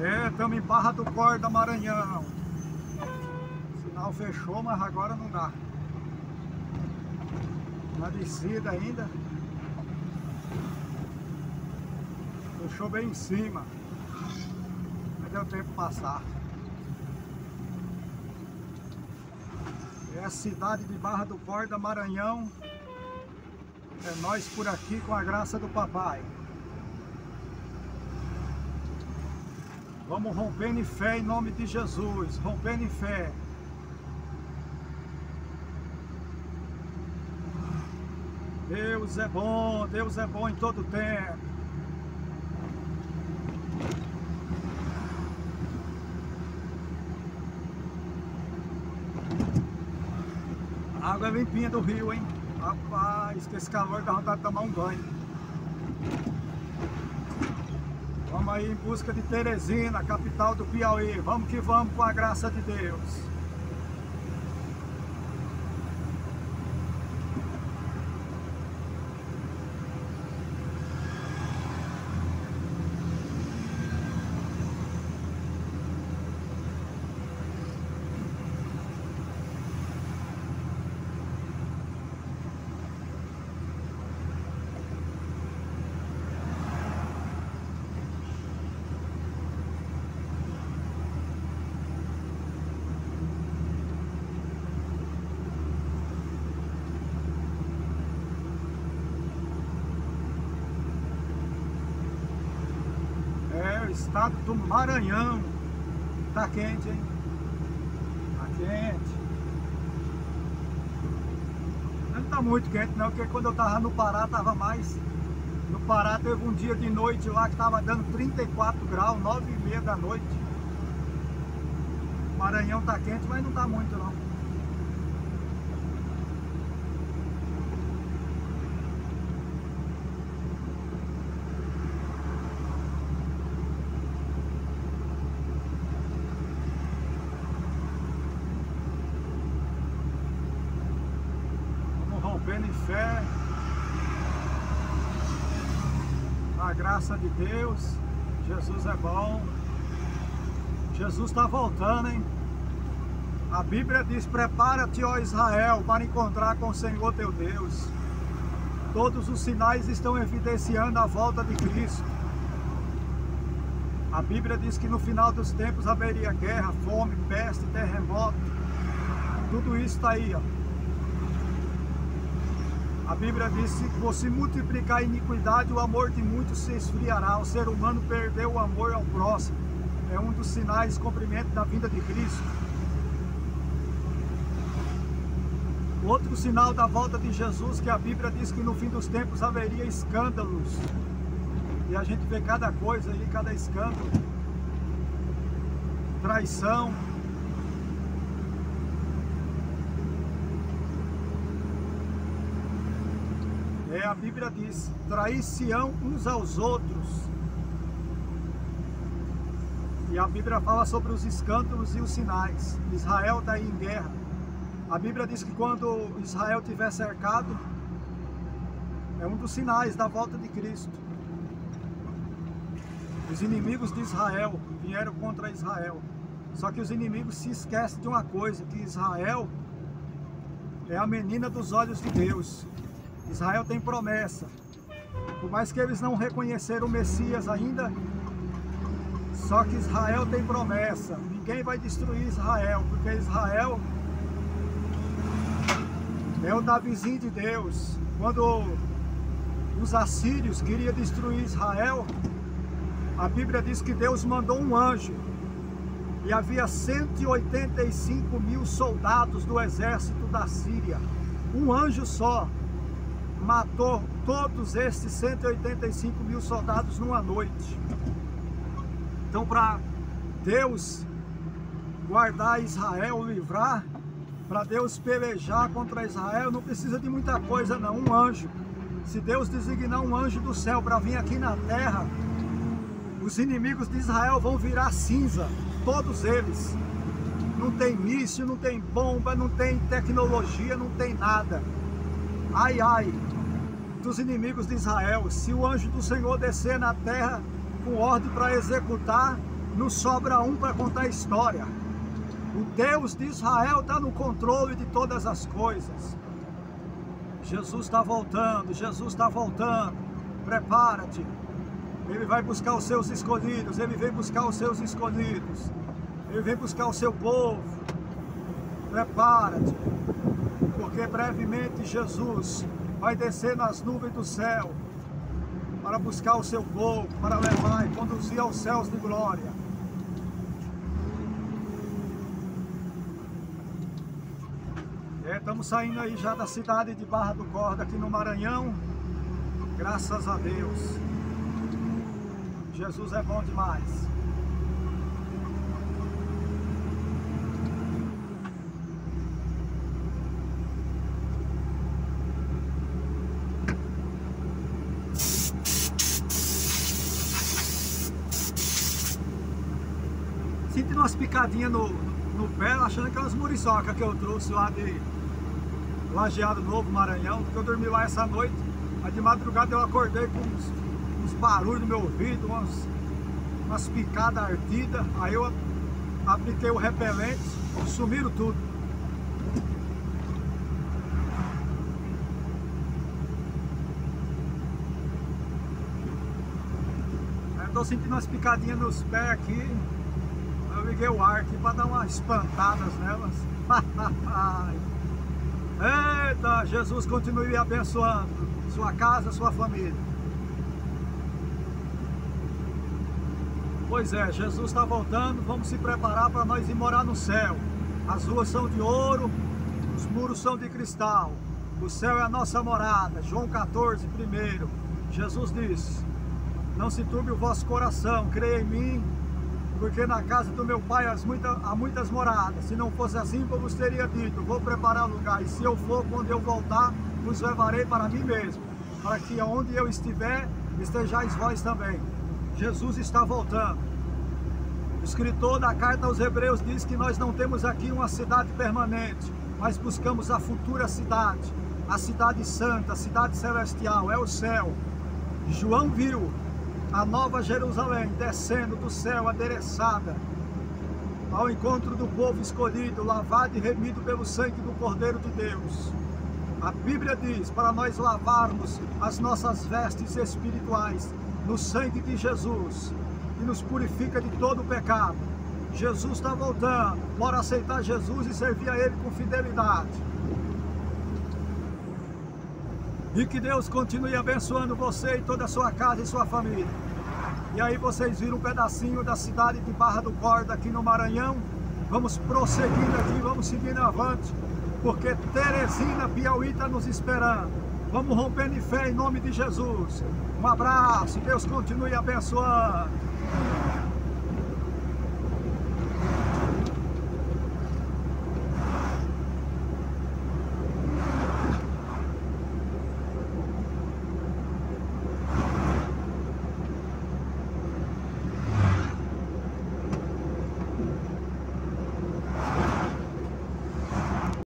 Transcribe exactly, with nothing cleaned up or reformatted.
É, estamos em Barra do Corda, Maranhão. O sinal fechou, mas agora não dá. Na descida ainda. Fechou bem em cima. Não deu tempo de passar. É a cidade de Barra do Corda, Maranhão. É nós por aqui com a graça do papai. Vamos rompendo em fé em nome de Jesus. Rompendo em fé. Deus é bom, Deus é bom em todo tempo. A água é limpinha do rio, hein? Rapaz, que esse calor dá vontade de tomar um banho. Vamos aí em busca de Teresina, capital do Piauí. Vamos que vamos com a graça de Deus. Estado do Maranhão. Tá quente, hein? Tá quente. Não tá muito quente não, porque quando eu tava no Pará tava mais. No Pará teve um dia de noite lá que tava dando trinta e quatro graus, nove e meia da noite. O Maranhão tá quente, mas não tá muito não. Rompendo em fé, a graça de Deus. Jesus é bom. Jesus está voltando, hein? A Bíblia diz: prepara-te, ó Israel, para encontrar com o Senhor teu Deus. Todos os sinais estão evidenciando a volta de Cristo. A Bíblia diz que no final dos tempos haveria guerra, fome, peste, terremoto. Tudo isso está aí, ó. A Bíblia diz que se você multiplicar a iniquidade, o amor de muitos se esfriará. O ser humano perdeu o amor ao próximo. É um dos sinais de cumprimento da vinda de Cristo. Outro sinal da volta de Jesus, que a Bíblia diz que no fim dos tempos haveria escândalos. E a gente vê cada coisa aí, cada escândalo. Traição. É, a Bíblia diz: trair-se-ão uns aos outros. E a Bíblia fala sobre os escândalos e os sinais. Israel está aí em guerra. A Bíblia diz que quando Israel estiver cercado, é um dos sinais da volta de Cristo. Os inimigos de Israel vieram contra Israel. Só que os inimigos se esquecem de uma coisa, que Israel é a menina dos olhos de Deus. Israel tem promessa. Por mais que eles não reconheceram o Messias ainda, só que Israel tem promessa. Ninguém vai destruir Israel, porque Israel é o Davizinho de Deus. Quando os assírios queriam destruir Israel, a Bíblia diz que Deus mandou um anjo. E havia cento e oitenta e cinco mil soldados do exército da Síria. Um anjo só matou todos esses cento e oitenta e cinco mil soldados numa noite. Então, para Deus guardar Israel, livrar, para Deus pelejar contra Israel, não precisa de muita coisa não, um anjo. Se Deus designar um anjo do céu para vir aqui na terra, os inimigos de Israel vão virar cinza, todos eles. Não tem míssil, não tem bomba, não tem tecnologia, não tem nada. Ai, ai dos inimigos de Israel, se o anjo do Senhor descer na terra com ordem para executar, nos sobra um para contar a história. O Deus de Israel está no controle de todas as coisas. Jesus está voltando, Jesus está voltando. Prepara-te. Ele vai buscar os seus escolhidos, Ele vem buscar os seus escolhidos. Ele vem buscar o seu povo. Prepara-te, porque brevemente Jesus vai descer nas nuvens do céu para buscar o seu povo, para levar e conduzir aos céus de glória. É, estamos saindo aí já da cidade de Barra do Corda, aqui no Maranhão. Graças a Deus. Jesus é bom demais. Sentindo umas picadinhas no, no pé, achando que é umas muriçocas que eu trouxe lá de Lajeado Novo, Maranhão, porque eu dormi lá essa noite. Aí de madrugada eu acordei com uns, uns barulhos no meu ouvido, umas, umas picadas ardidas. Aí eu apliquei o repelente, sumiram tudo. Estou sentindo umas picadinhas nos pés aqui. Eu liguei o ar aqui para dar umas espantadas nelas. Eita, Jesus continue abençoando sua casa, sua família. Pois é, Jesus está voltando, vamos se preparar para nós ir morar no céu. As ruas são de ouro, os muros são de cristal. O céu é a nossa morada. João quatorze, primeiro. Jesus disse: não se turbe o vosso coração, creia em mim, porque na casa do meu pai há muitas, há muitas moradas. Se não fosse assim, eu vos teria dito: vou preparar lugar, e se eu for, quando eu voltar, vos levarei para mim mesmo, para que onde eu estiver, estejais vós também. Jesus está voltando. O escritor da carta aos Hebreus diz que nós não temos aqui uma cidade permanente, mas buscamos a futura cidade, a cidade santa, a cidade celestial, é o céu. João viu a nova Jerusalém descendo do céu, adereçada ao encontro do povo escolhido, lavado e remido pelo sangue do Cordeiro de Deus. A Bíblia diz para nós lavarmos as nossas vestes espirituais no sangue de Jesus, que nos purifica de todo o pecado. Jesus está voltando, bora aceitar Jesus e servir a Ele com fidelidade. E que Deus continue abençoando você e toda a sua casa e sua família. E aí vocês viram um pedacinho da cidade de Barra do Corda, aqui no Maranhão. Vamos prosseguindo aqui, vamos seguindo avante, porque Teresina, Piauí está nos esperando. Vamos rompendo em fé em nome de Jesus. Um abraço, Deus continue abençoando.